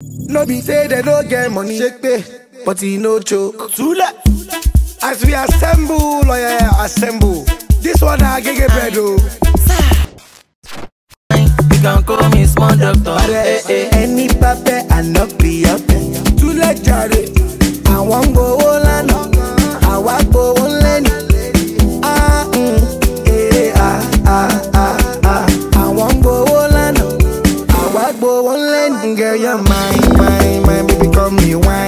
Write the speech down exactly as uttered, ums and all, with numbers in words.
No be say they no get money, shake pay, but he no choke. Tula. As we assemble, oh yeah, assemble. This one I get get bread oh. You can call me small doctor. Eh, eh. Any papa and not be up. Tula jare. I want go Olano. I want go Oleni. Ah, mm, eh, ah, ah, ah, ah. I want go Olano. I want go Oleni. Girl, you're mine, mine, mine. Baby, call me wine.